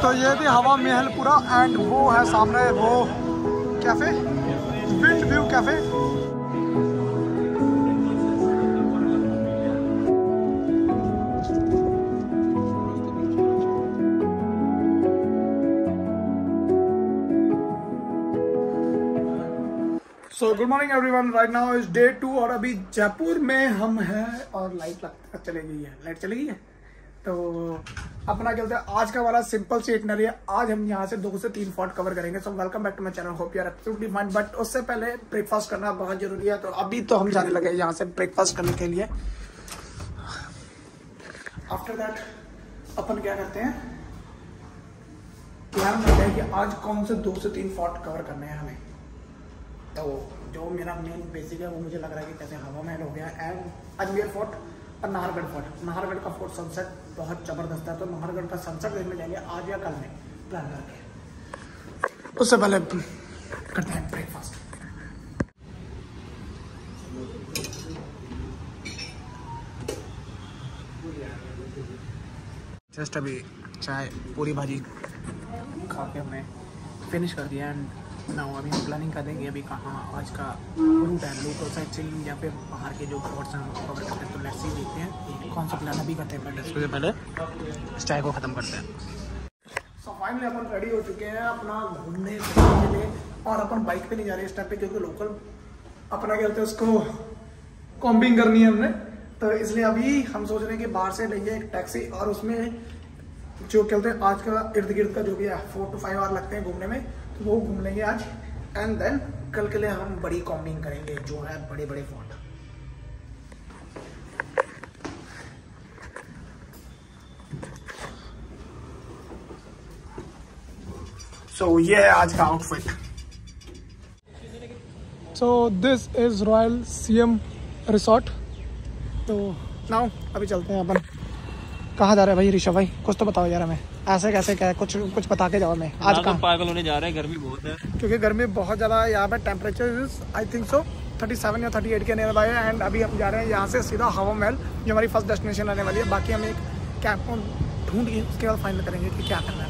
तो ये थी हवा महल पूरा एंड वो है सामने वो cafe, wind view cafe. So good morning everyone, right now is day 2 और अभी जयपुर में हम हैं और लाइट चली गई है, लाइट चली गई है। तो अपना क्या बोलते हैं आज का वाला सिंपल सी इटनरी है। आज हम यहाँ से 2 से 3 फोर्ट कवर करेंगे। So welcome back to my channel, hope you are absolutely fine. But उससे पहले ब्रेकफास्ट करना बहुत जरूरी है। तो अभी तो हम जाने लगे यहाँ से ब्रेकफास्ट करने के लिए। आफ्टर दैट अपन क्या करते हैं, प्लान करते हैं कि आज कौन से 2 से 3 फोर्ट कवर करने हैं हमें। तो जो मेरा मेन बेसिक है वो मुझे लग रहा है कि कैसे हवा महल हो गया एंड अजमेर फोर्ट और नाहरगढ़ फोर्ट। नाहरगढ़ का फोर्ट सनसेट बहुत जबरदस्त है, तो नाहरगढ़ का सनसेट देखने जाएंगे आज या कल में प्लान करके। उससे पहले करते हैं ब्रेकफास्ट। जस्ट अभी चाय पूरी भाजी खा के हमने फिनिश कर दिया एंड नाउ अभी हम प्लानिंग कर देंगे अभी कहाँ आज का रूट है, लोकल साइड सीइंग या फिर बाहर के जो फोर्ट्स हैं उनको कवर करते हैं। तो लेट्स सी देखते हैं कौन सा प्लान अभी करते हैं। पहले उससे पहले इस चाय को ख़त्म करते हैं। सो फाइनली अपन रेडी हो चुके हैं अपना घूमने फिरने के लिए और अपन बाइक पे नहीं जा रहे इस टाइम पे, क्योंकि लोकल अपना क्या बोलते हैं उसको कॉम्बिंग करनी है हमने। तो इसलिए अभी हम सोच रहे हैं कि बाहर से लेंगे एक टैक्सी और उसमें जो क्या बोलते हैं आज का इर्द गिर्द का जो भी है 4 to 5 आवर लगते हैं घूमने में, तो वो घूम लेंगे आज एंड देन कल के लिए हम बड़ी कॉम्बिंग करेंगे जो है बड़े बड़े फोर्ट। सो ये है आज का outfit. So this is royal CM resort. तो नाउ अभी चलते हैं अपन। कहाँ जा रहे हैं भाई ऋषभ भाई, कुछ तो बताओ यार हमें। ऐसे कैसे क्या है, कुछ बता के जाओ। मैं आज कहाँ पागल होने जा रहे हैं, गर्मी बहुत है क्योंकि गर्मी बहुत ज़्यादा है। यहाँ पे टेम्परेचर आई थिंक सो 37 या 38 के नियर बाय है। एंड अभी हम जा रहे हैं यहाँ से सीधा हवा महल, जो हमारी फर्स्ट डेस्टिनेशन रहने वाली है। बाकी हम एक कैंप को ढूंढ के उसके बाद फाइनल करेंगे कि क्या करना है।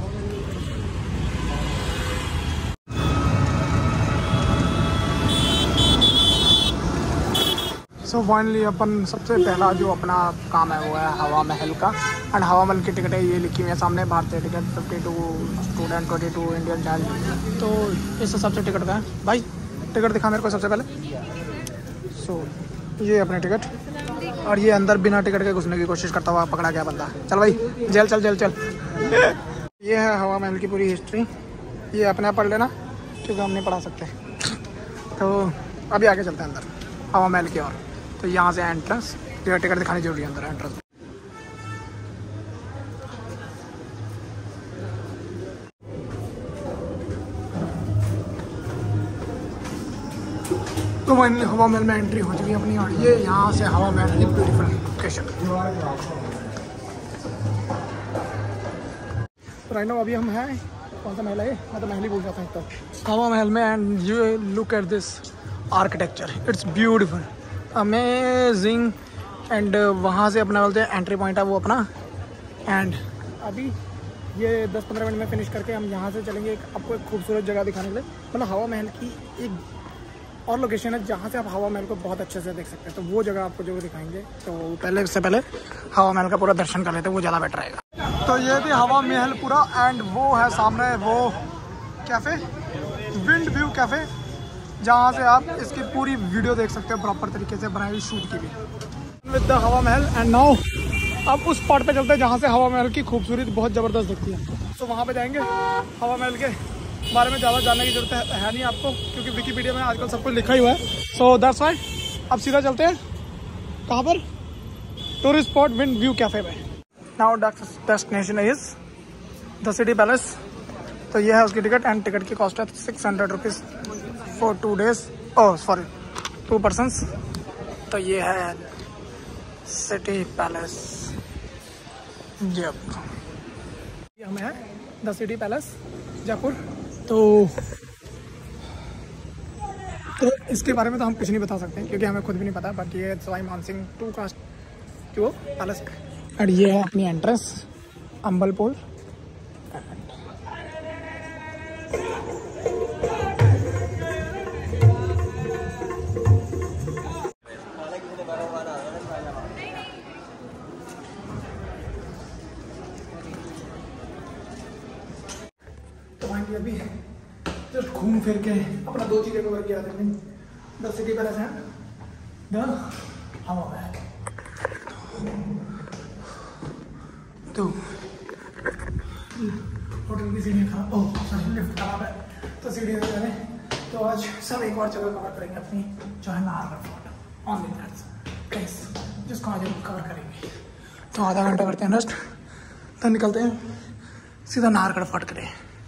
सो फाइनली अपन सबसे पहला जो अपना काम है वो है हवा महल का। एंड हवा महल की टिकट है ये लिखी हुई है सामने, भारतीय टिकट 52 स्टूडेंट 22 इंडियन चाइल्ड। तो इस हिसाब से टिकट का है भाई। टिकट दिखा मेरे को सबसे पहले। सो ये अपनी टिकट और ये अंदर बिना टिकट के घुसने की कोशिश करता हुआ पकड़ा गया बंदा। चल भाई जेल चल जेल चल। ये है हवा महल की पूरी हिस्ट्री, ये अपने आप पढ़ लेना क्योंकि हम नहीं पढ़ा सकते। तो अभी आगे चलते हैं अंदर हवा महल की ओर। तो यहाँ से एंट्रेंस, टिकट दिखानी जरूरी है अंदर एंट्रेंस। तो फाइनली हवा महल में एंट्री हो चुकी है अपनी और ये यहाँ से हवा महल की ब्यूटीफुल लोकेशन। राइट नाउ अभी हम हैं कौन सा महल है, मैं तो महल ही भूल जाता हूँ। तो हवा महल में and you look at this architecture, it's beautiful amazing. And वहाँ से अपना बोलते हैं एंट्री पॉइंट है वो अपना। एंड अभी ये 10-15 मिनट में फिनिश करके हम यहाँ से चलेंगे आपको एक खूबसूरत जगह दिखाने के लिए। मतलब हवा महल की एक और लोकेशन है जहाँ से आप हवा महल को बहुत अच्छे से देख सकते हैं। तो वो जगह आपको जो दिखाएंगे। तो पहले इससे पहले हवा महल का पूरा दर्शन कर लेते हैं, वो ज़्यादा बेटर रहेगा। तो ये थी हवा महल पूरा एंड वो है सामने वो कैफ़े, विंड व्यू कैफ़े, जहाँ से आप इसकी पूरी वीडियो देख सकते हैं प्रॉपर तरीके से बनाई हुई शूट की भी with the Hawa Mahal. And now अब उस स्पॉट पे चलते हैं जहाँ से हवा महल की खूबसूरती बहुत ज़बरदस्त दिखती है। तो वहाँ पे जाएंगे। हवा महल के बारे में ज़्यादा जानने की जरूरत है नहीं आपको, क्योंकि विकिपीडिया में आजकल सब कुछ लिखा ही हुआ है। सो दैट्स व्हाई अब सीधा चलते हैं कहाँ पर, tourist spot wind view cafe में। Now destination is the city palace. तो ये है उसकी टिकट एंड टिकट की कॉस्ट है 600 rupees for 2 days, oh sorry 2 persons। तो ये है सिटी पैलेस जयपुर, ये हमें है द सिटी पैलेस जयपुर। तो इसके बारे में तो हम कुछ नहीं बता सकते क्योंकि हमें खुद भी नहीं पता। बट ये सवाई मानसिंह 2 का जो पैलेस है। और ये है अपनी एंट्रेंस अम्बलपुर तो भाई अभी जस्ट घूम फिर के अपना 2 चीजें कवर किया था। द सिटी पैलेस है द हवा महल। तो होटल की सीढ़ी खराब, ओह सॉरी लिफ्ट खराब है तो सीढ़ी से जाने। तो आज सब एक बार जगह कवर करेंगे अपनी, जो है Nahargarh fort. Only that's guys, जिसको आज हम कवर करेंगे। तो आधा घंटा करते हैं रेस्ट, तो निकलते हैं सीधा नाहरगढ़ फोर्ट करें।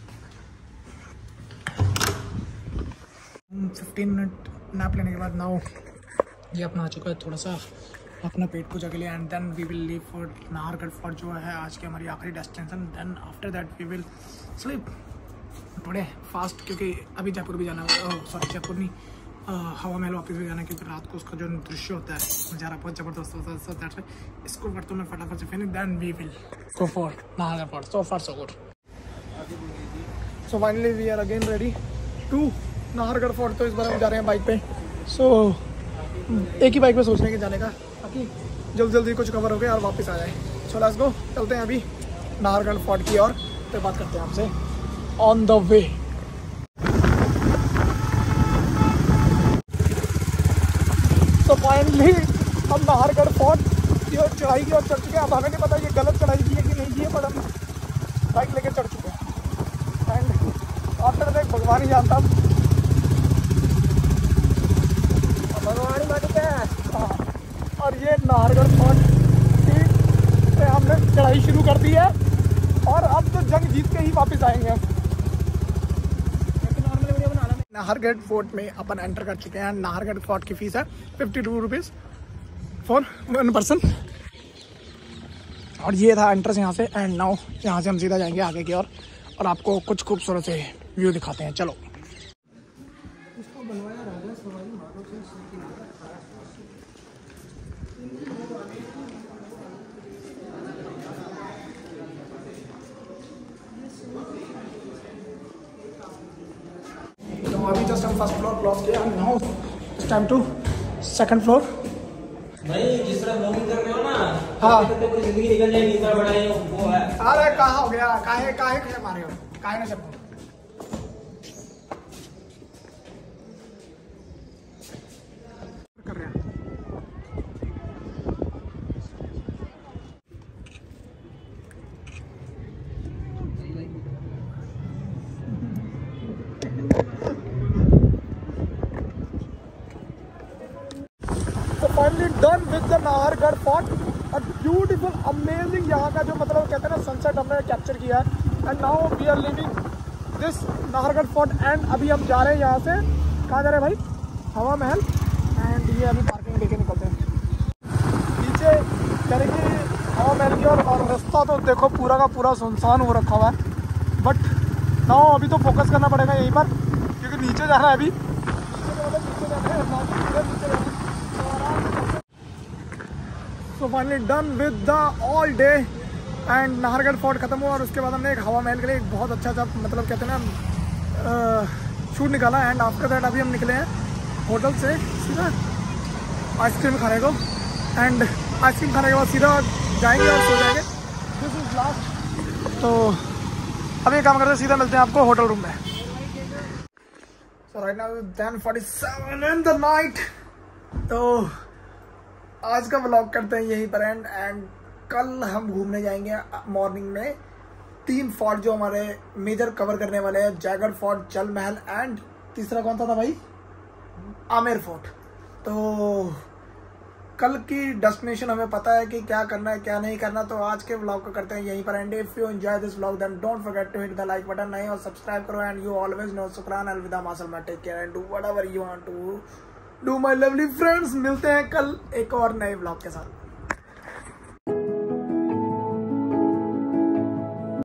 15 मिनट नैप लेने के बाद नाउ ये अपना आ चुका है थोड़ा सा अपना पेट पूजा के लिए। And then we will leave for Nahargarh fort, जो है आज की हमारी आखिरी destination. Then after that we will sleep थोड़े फास्ट, क्योंकि अभी जयपुर भी जाना है। सॉरी जयपुर नहीं, हवा महल वापस भी जाना है, क्योंकि रात को उसका जो दृश्य होता है नज़ारा बहुत ज़बरदस्त होता है। सो दैट्स व्हाई इसको करता हूँ मैं फटाफट से finish, then we will go for Nahargarh fort. So far so good. So finally we are again ready to Nahargarh fort. तो इस बार हम जा रहे हैं बाइक पे। सो एक ही बाइक पे सोचने के जाने का, ताकि जल्दी जल्दी कुछ कवर हो गया और वापस आ जाए। सो लेट्स गो, चलते हैं अभी नाहरगढ़ फोर्ट की ओर, तो बात करते हैं आपसे ऑन द वे। तो फाइनली हम नाहरगढ़ फोर्ट की ओर चढ़ाई की ओर चढ़ चुके हैं। अब हमें नहीं पता ये गलत चढ़ाई की है कि नहीं की है, पर हम बाइक लेके चढ़ चुके हैं। एंड आफ्टर दैट भगवान ही जानता, भगवान ही मानता है। हाँ, और ये नाहरगढ़ फोर्ट की हमने चढ़ाई शुरू कर दी है, और अब तो जंग जीत के ही वापस आएंगे। नाहरगढ़ फोर्ट में अपन एंटर कर चुके हैं। नाहरगढ़ फोर्ट की फीस है 52 रुपीज़ फॉर 1 पर्सन। और ये था एंट्रेंस यहाँ से। एंड नाउ यहाँ से हम सीधा जाएंगे आगे की ओर, और आपको कुछ खूबसूरत से व्यू दिखाते हैं। चलो। इसको बनवाया राजा सवारी माधव से। तो अभी जस्ट हम फर्स्ट फ्लोर क्रॉस किया, now it's time to second floor. भाई जिस तरह ब्लॉगिंग कर रहे हो ना, हाँ तो कोई जिंदगी निकल जाएगी, इतना बड़ा है वो है। अरे कहाँ हो गया, काहे काहे मारे हो, काहे ना सबको कर रहे हैं। तो finally done with the Nahargarh fort. और ब्यूटीफुल अमेजिंग यहाँ का जो मतलब कहते हैं ना सनसेट हमने कैप्चर किया है। And now we are living this Nahargarh fort. And अभी हम जा रहे हैं यहाँ से, कहाँ जा रहे हैं भाई? हवा महल। एंड ये अभी पार्किंग लेके निकलते हैं, पीछे चलेंगे हवा महल की ओर। और रास्ता तो देखो पूरा का पूरा सुनसान हो रखा हुआ है, बट नाउ अभी तो फोकस करना पड़ेगा यहीं पर, क्योंकि नीचे जाना है अभी। So finally done with the all day. And Nahargarh fort खत्म हुआ, और उसके बाद हमने एक हवा महल के लिए एक बहुत अच्छा सा मतलब कहते हैं ना शूट निकाला। एंड आफ्टर दैट अभी हम निकले हैं होटल से सीधा आइसक्रीम खाने को। एंड आइसक्रीम खाने के बाद सीधा जाएंगे और सो जाएंगे। This is last. तो अभी एक काम करते हैं, सीधा मिलते हैं आपको होटल रूम में। So right now 10:47 in the night. तो आज का व्लॉग करते हैं यहीं पर एंड। एंड कल हम घूमने जाएंगे मॉर्निंग में 3 फोर्ट जो हमारे मेजर कवर करने वाले हैं, जयगढ़ फोर्ट, जल महल, एंड तीसरा कौन सा था भाई? आमेर फोर्ट। तो कल की डेस्टिनेशन हमें पता है कि क्या करना है क्या नहीं करना। तो आज के व्लॉग को करते हैं यहीं पर end. If you enjoy this vlog then don't forget to hit the like button, नहीं और सब्सक्राइब करो। एंड यू ऑलवेज नो शुक्रान अलविदा मासल, take care and do whatever you want to do my lovely friends. मिलते हैं कल एक और नए व्लॉग के साथ।